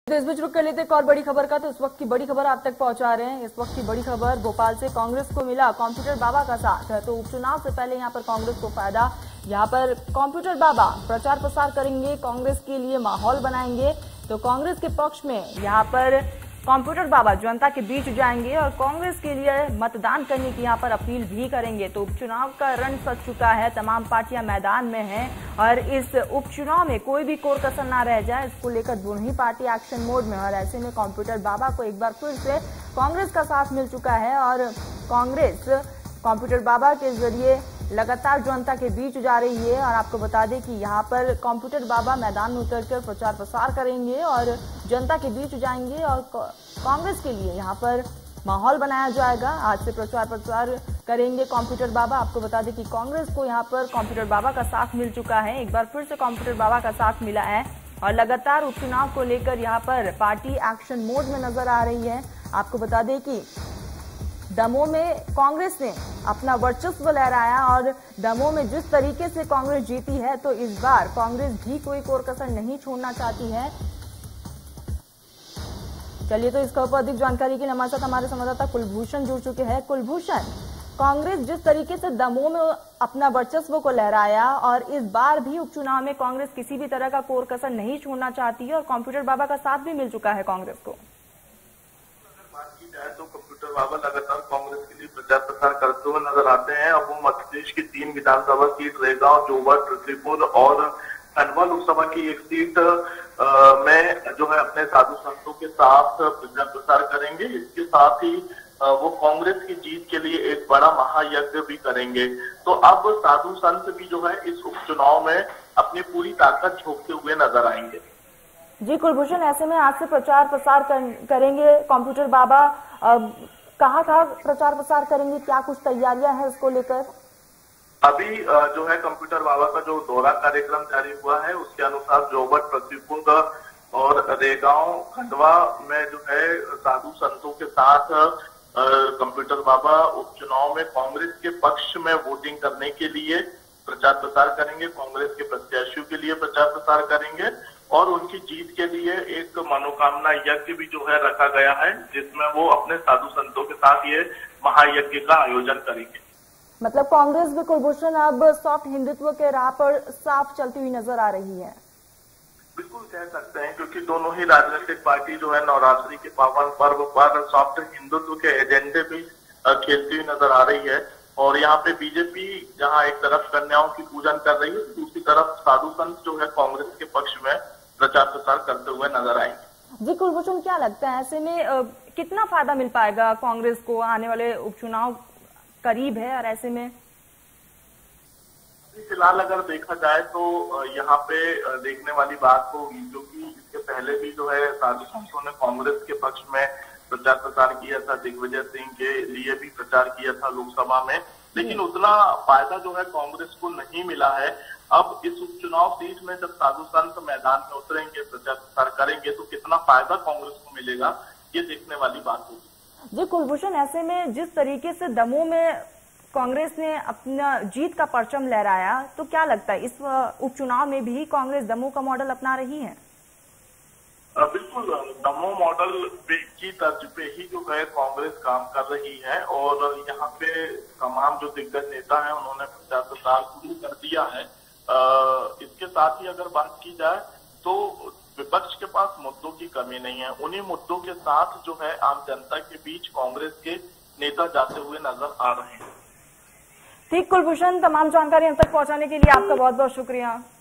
तो इस बीच रुक कर लेते एक और बड़ी खबर का। तो इस वक्त की बड़ी खबर आप तक पहुंचा रहे हैं। इस वक्त की बड़ी खबर भोपाल से कांग्रेस को मिला कंप्यूटर बाबा का साथ है। तो उपचुनाव से पहले यहां पर कांग्रेस को फायदा। यहां पर कंप्यूटर बाबा प्रचार प्रसार करेंगे, कांग्रेस के लिए माहौल बनाएंगे। तो कांग्रेस के पक्ष में यहां पर कंप्यूटर बाबा जनता के बीच जाएंगे और कांग्रेस के लिए मतदान करने की यहां पर अपील भी करेंगे। तो उपचुनाव का रण सज चुका है, तमाम पार्टियां मैदान में हैं और इस उपचुनाव में कोई भी कोर कसर ना रह जाए, इसको लेकर दोनों ही पार्टी एक्शन मोड में। और ऐसे में कंप्यूटर बाबा को एक बार फिर से कांग्रेस का साथ मिल चुका है और कांग्रेस कंप्यूटर बाबा के जरिए लगातार जनता के बीच जा रही है। और आपको बता दें कि यहाँ पर कंप्यूटर बाबा मैदान में उतरकर प्रचार प्रसार करेंगे और जनता के बीच जाएंगे और कांग्रेस के लिए यहाँ पर माहौल बनाया जाएगा। आज से प्रचार प्रसार करेंगे कंप्यूटर बाबा। आपको बता दें कि कांग्रेस को यहाँ पर कंप्यूटर बाबा का साथ मिल चुका है, एक बार फिर से कंप्यूटर बाबा का साथ मिला है और लगातार उपचुनाव को लेकर यहाँ पर पार्टी एक्शन मोड में नजर आ रही है। आपको बता दें कि दमोह में कांग्रेस ने अपना वर्चस्व लहराया और दमोह में जिस तरीके से कांग्रेस जीती है, तो इस बार कांग्रेस भी कोई कोर कसर नहीं छोड़ना चाहती है। चलिए, तो इस खबर पर अधिक जानकारी के लिए हमारे साथ हमारे संवाददाता कुलभूषण जुड़ चुके हैं। कुलभूषण, कांग्रेस जिस तरीके से दमोह में अपना वर्चस्व को लहराया और इस बार भी उपचुनाव में कांग्रेस किसी भी तरह का कोर कसर नहीं छोड़ना चाहती है और कंप्यूटर बाबा का साथ भी मिल चुका है कांग्रेस को। तो कंप्यूटर बाबा लगातार कांग्रेस के लिए प्रचार प्रसार करते हुए नजर आते हैं। अब वो मध्य प्रदेश की 3 विधानसभा सीट रेगांव, जोबट, त्रिपुर और खंडवा लोकसभा की एक सीट में जो है अपने साधु संतों के साथ प्रचार प्रसार करेंगे। इसके साथ ही वो कांग्रेस की जीत के लिए एक बड़ा महायज्ञ भी करेंगे। तो अब साधु संत भी जो है इस उपचुनाव में अपनी पूरी ताकत झोंकते हुए नजर आएंगे। जी कुलभूषण, ऐसे में आज से प्रचार प्रसार करेंगे कंप्यूटर बाबा, कहाँ प्रचार प्रसार करेंगे, क्या कुछ तैयारियां हैं उसको लेकर? अभी जो है कंप्यूटर बाबा का जो दौरा कार्यक्रम जारी हुआ है, उसके अनुसार जोबट, प्रतिपुर और रेगांव, खंडवा में जो है साधु संतों के साथ कंप्यूटर बाबा उपचुनाव में कांग्रेस के पक्ष में वोटिंग करने के लिए प्रचार प्रसार करेंगे, कांग्रेस के प्रत्याशियों के लिए प्रचार प्रसार करेंगे और उनकी जीत के लिए एक मनोकामना यज्ञ भी जो है रखा गया है, जिसमें वो अपने साधु संतों के साथ ये महायज्ञ का आयोजन करेंगे। मतलब कांग्रेस भी कुलभूषण अब सॉफ्ट हिंदुत्व के राह पर साफ चलती हुई नजर आ रही है। बिल्कुल कह सकते हैं, क्योंकि दोनों ही राजनीतिक पार्टी जो है नवरात्रि के पावन पर्व पर सॉफ्ट हिंदुत्व के एजेंडे भी खेलती हुई नजर आ रही है। और यहाँ पे बीजेपी जहाँ एक तरफ कन्याओं की पूजन कर रही है, दूसरी तरफ साधु संत जो है कांग्रेस के पक्ष में प्रचार प्रसार करते हुए नजर आएंगे। जी कुलभूषण, क्या लगता है ऐसे में कितना फायदा मिल पाएगा कांग्रेस को? आने वाले उपचुनाव करीब है और ऐसे में फिलहाल अगर देखा जाए तो यहाँ पे देखने वाली बात होगी, क्योंकि इसके पहले भी जो है साधु संतों ने कांग्रेस के पक्ष में प्रचार प्रसार किया था, दिग्विजय सिंह के लिए भी प्रचार किया था लोकसभा में, लेकिन उतना फायदा जो है कांग्रेस को नहीं मिला है। अब इस उपचुनाव सीट में जब साधु संत मैदान में उतरेंगे, प्रचार प्रसार करेंगे, तो कितना फायदा कांग्रेस को मिलेगा, ये देखने वाली बात होगी। जी कुलभूषण, ऐसे में जिस तरीके से दमोह में कांग्रेस ने अपना जीत का परचम लहराया, तो क्या लगता है इस उपचुनाव में भी कांग्रेस दमोह का मॉडल अपना रही है? बिल्कुल, दमोह मॉडल की तर्ज पे ही जो है कांग्रेस काम कर रही है और यहाँ पे तमाम जो दिग्गज नेता हैं उन्होंने प्रचार प्रसार शुरू कर दिया है। इसके साथ ही अगर बात की जाए तो विपक्ष के पास मुद्दों की कमी नहीं है। उन्हीं मुद्दों के साथ जो है आम जनता के बीच कांग्रेस के नेता जाते हुए नजर आ रहे हैं। ठीक कुलभूषण, तमाम जानकारी हम तक पहुंचाने के लिए आपका बहुत बहुत शुक्रिया।